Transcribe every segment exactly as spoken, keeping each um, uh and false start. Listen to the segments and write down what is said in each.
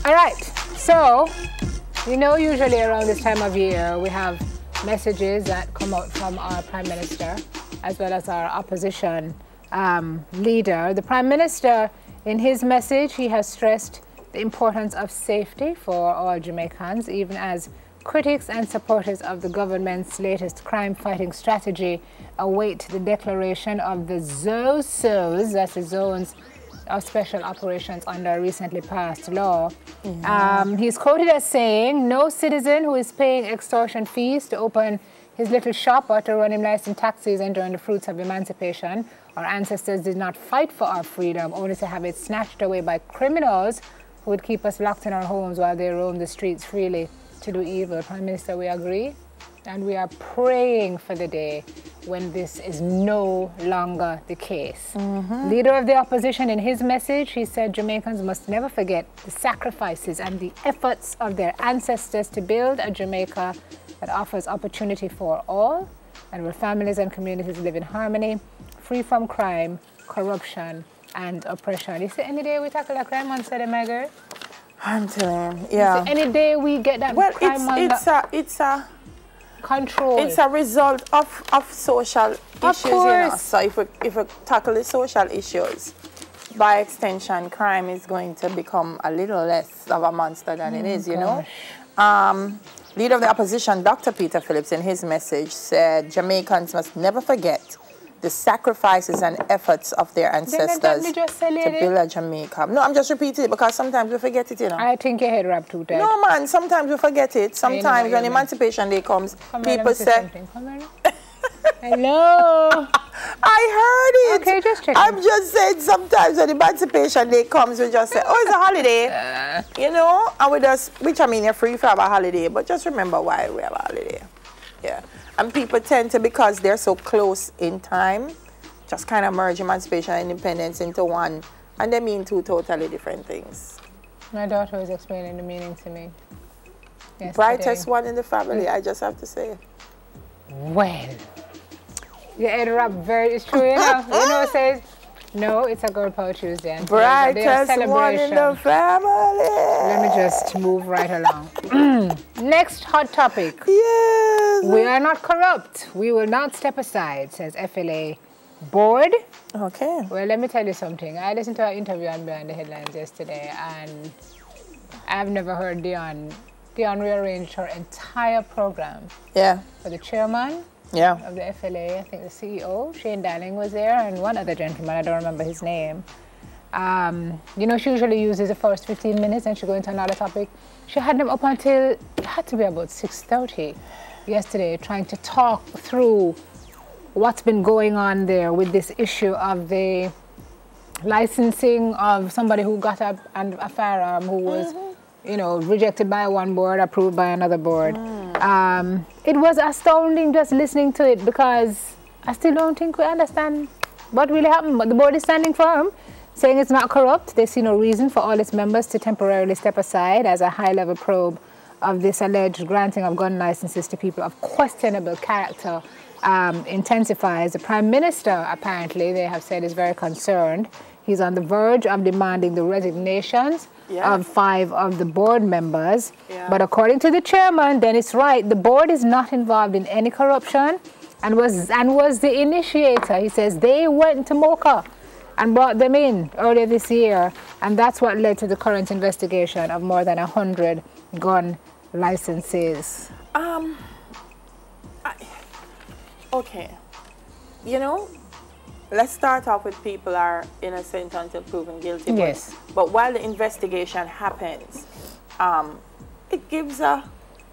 All right, so, you know, usually around this time of year, we have messages that come out from our Prime Minister, as well as our opposition um, leader. The Prime Minister, in his message, he has stressed the importance of safety for all Jamaicans, even as critics and supporters of the government's latest crime-fighting strategy await the declaration of the Z O S Os, that's the Zones of Special Operations, under a recently passed law. Mm-hmm. um, he's quoted as saying, no citizen who is paying extortion fees to open his little shop or to run him licensed taxis enjoying the fruits of emancipation. Our ancestors did not fight for our freedom, only to have it snatched away by criminals who would keep us locked in our homes while they roam the streets freely to do evil. Prime Minister, we agree, and we are praying for the day when this is no longer the case. Mm-hmm. Leader of the opposition, in his message, he said Jamaicans must never forget the sacrifices and the efforts of their ancestors to build a Jamaica that offers opportunity for all and where families and communities live in harmony, free from crime, corruption, and oppression. You see, any day we tackle a crime on Saturday, my girl? I'm telling you, yeah. See, any day we get that well, crime on it's, it's a, it's a control. It's a result of, of social of issues, course. you know. So if we, if we tackle the social issues, by extension, crime is going to become a little less of a monster than oh it is, you gosh. know. Um, leader of the opposition, Doctor Peter Phillips, in his message said Jamaicans must never forget the sacrifices and efforts of their ancestors to build a Jamaica. No, I'm just repeating it because sometimes we forget it, you know. I think your head wrapped too tight. No, man, sometimes we forget it. Sometimes when Emancipation Day comes, Come people say... Hello. I heard it. Okay, just checking. I'm just saying sometimes when Emancipation Day comes, we just say, oh, it's a holiday. Uh. You know, and we just, which I mean, you're free to have a holiday, but just remember why we have a holiday. Yeah. And people tend to, because they're so close in time, just kind of merge emancipation and independence into one. And they mean two totally different things. My daughter was explaining the meaning to me yesterday. Brightest one in the family, I just have to say. Well, you ended up very, it's true, you know. You know, it says, no, it's a Girl Power Tuesday. And brightest one in the family. Let me just move right along. Next hot topic. Yes. We are not corrupt. We will not step aside, says F L A board. Okay. Well, let me tell you something. I listened to an interview on Behind the Headlines yesterday, and I've never heard Dion. Dion rearranged her entire program. Yeah. For the chairman. Yeah. Of the F L A, I think the C E O, Shane Darling, was there, and one other gentleman, I don't remember his name. Um, you know, she usually uses the first fifteen minutes and she goes into another topic. She had them up until, it had to be about six thirty yesterday, trying to talk through what's been going on there with this issue of the licensing of somebody who got a, a firearm who was, mm-hmm. you know, rejected by one board, approved by another board. Mm. Um, it was astounding just listening to it because I still don't think we understand what really happened. But the board is standing firm, saying it's not corrupt. They see no reason for all its members to temporarily step aside as a high-level probe of this alleged granting of gun licenses to people of questionable character um, intensifies. The Prime Minister, apparently, they have said, is very concerned. He's on the verge of demanding the resignations yeah. of five of the board members. Yeah. But according to the chairman, Dennis Wright, the board is not involved in any corruption and was, and was the initiator. He says they went to Mocha and brought them in earlier this year. And that's what led to the current investigation of more than one hundred gun licenses. Um, I, okay. You know, let's start off with people are innocent until proven guilty. Yes. But, but while the investigation happens, um, it gives a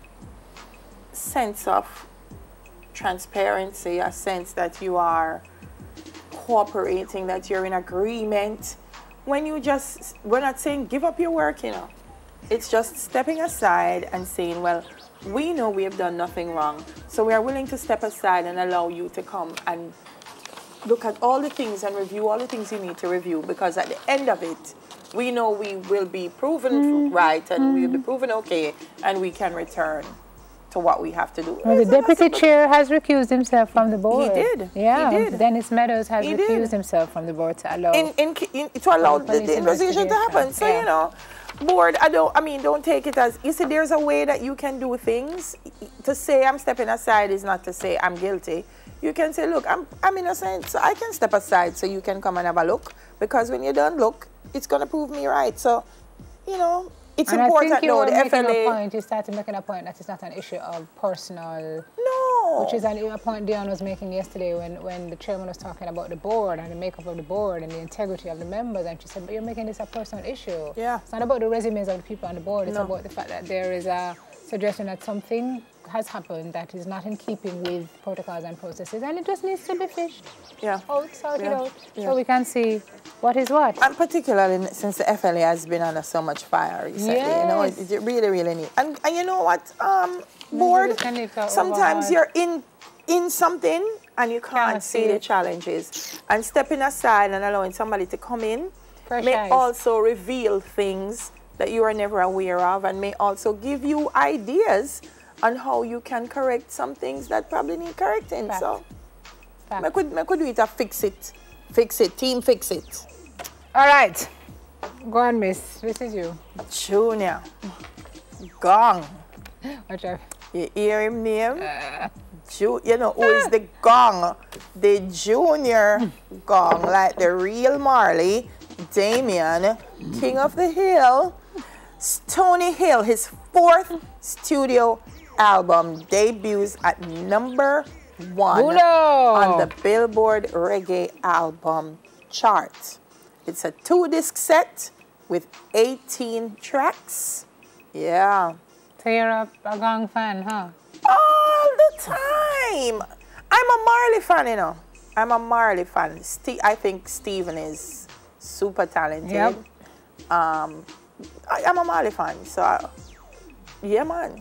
sense of transparency, a sense that you are cooperating, that you're in agreement. When you just, we're not saying give up your work, you know. It's just stepping aside and saying, well, we know we have done nothing wrong, so we are willing to step aside and allow you to come and look at all the things and review all the things you need to review, because at the end of it, we know we will be proven mm. right and mm. we'll be proven okay, and we can return to what we have to do. Well, the deputy chair has recused himself from the board. He did. Yeah, he did. Dennis Meadows has he recused did. himself from the board to allow in, in, in, to allow the, the investigation to happen. So, yeah. you know, board, I don't, I mean, don't take it as, you see, there's a way that you can do things. To say I'm stepping aside is not to say I'm guilty. You can say, look, I'm, I'm innocent, so I can step aside so you can come and have a look. Because when you don't look, it's going to prove me right. So, you know, it's and important. I think you no, were the making F L A. a point, you started making a point that it's not an issue of personal. No. Which is an, a point Dion was making yesterday when, when the chairman was talking about the board and the makeup of the board and the integrity of the members. And she said, but you're making this a personal issue. Yeah. It's not about the resumes of the people on the board. It's no. about the fact that there is a suggestion that something has happened that is not in keeping with protocols and processes, and it just needs to be fished yeah. out, sorted yeah. out, yeah. so we can see what is what. And particularly since the F L A has been under so much fire recently, yes. you know, it, it really, really needs. And, and you know what, um, board, sometimes you're in in something and you can't, can't see, see the challenges. And stepping aside and allowing somebody to come in Fresh may eyes. also reveal things that you are never aware of, and may also give you ideas on how you can correct some things that probably need correcting. Fact. So, Fact. I could, I could do it a fix it, fix it, team fix it. All right, go on, miss. This is you. Junior, gong. Watch out. You hear him name? Uh. Ju you know who is the gong? The junior gong, like the real Marley, Damien, King of the Hill, Stony Hill, his fourth studio album debuts at number one Uno. on the Billboard Reggae Album chart. It's a two-disc set with eighteen tracks. Yeah. So you're a, a Gong fan, huh? All the time. I'm a Marley fan, you know. I'm a Marley fan. Ste I think Steven is super talented. Yep. Um, I, I'm a Marley fan, so I, yeah, man.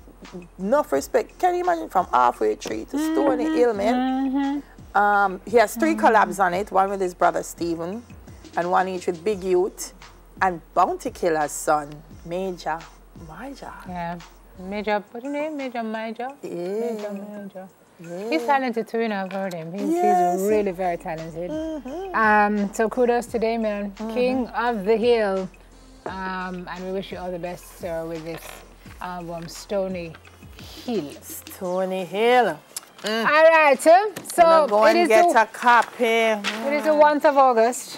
Enough respect. Can you imagine from Halfway Tree to Stony mm-hmm. Hill, man? Mm-hmm. um, he has three mm-hmm. collabs on it, one with his brother Steven, and one each with Big Youth, and Bounty Killer's son, Major Major. Yeah. Major, what's your name? Major Major? Yeah. Major Major. Yeah. He's talented too, you know, I've heard him. He's, yes. he's really very talented. Mm-hmm. um, so kudos to Damien, mm-hmm. King of the Hill. Um, and we wish you all the best, sir, with this album, Stony Hill. Stony Hill. Mm. All right, so, so go it and is get the, a copy. Mm. It is the month of August.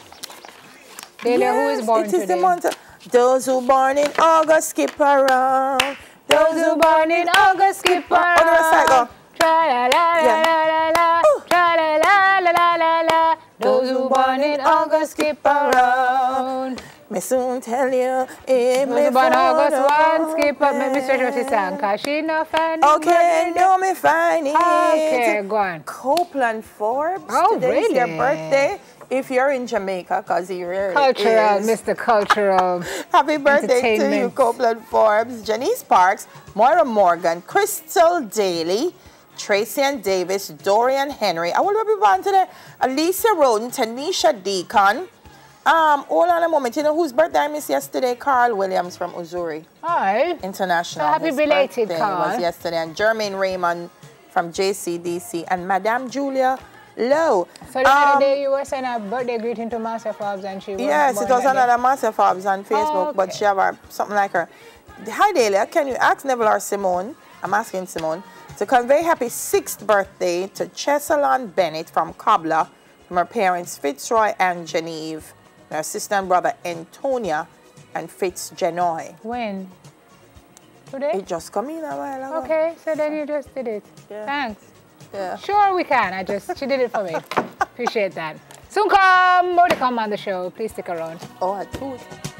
Delia, yes, who is born it is today? The month of, those who born in August skip around. Those who born in August skip around. On the right side, go. Tra la la la la la, tra la la la la la la. Those who born in August skip around. Me soon tell you, if me born August one skip up. Let me search what she sang, cause she no find it. Okay, no me find it. Okay, go on. Copeland Forbes. Oh, Today's really? their birthday. If you're in Jamaica, cause he really Cultural, is. Mister Cultural. Happy birthday to you, Copeland Forbes, Janice Parks, Moira Morgan, Crystal Daly, Tracy and Davis, Dorian Henry. I will be born today. Alicia Roden, Tanisha Deacon. Um, hold on a moment. You know whose birthday I missed yesterday? Carl Williams from Uzuri. Hi. International. So happy His belated, birthday Carl. was yesterday. And Jermaine Raymond from J C D C and Madame Julia Lowe. So the um, other day you were saying a birthday greeting to Master Forbes and she was yes, it was another Master Forbes on Facebook, oh, okay. but she have her, something like her. Hi, Delia. Can you ask Neville or Simone? I'm asking Simone to convey happy sixth birthday to Chesalon Bennett from Cobbler, from her parents Fitzroy and Genevieve, and her sister and brother Antonia and Fitzgenoy. When? Today? It just come in a while ago. Okay, so then you just did it. Yeah. Thanks. Yeah. Sure we can. I just, she did it for me. Appreciate that. Soon come, more to come on the show. Please stick around. Oh, a tooth.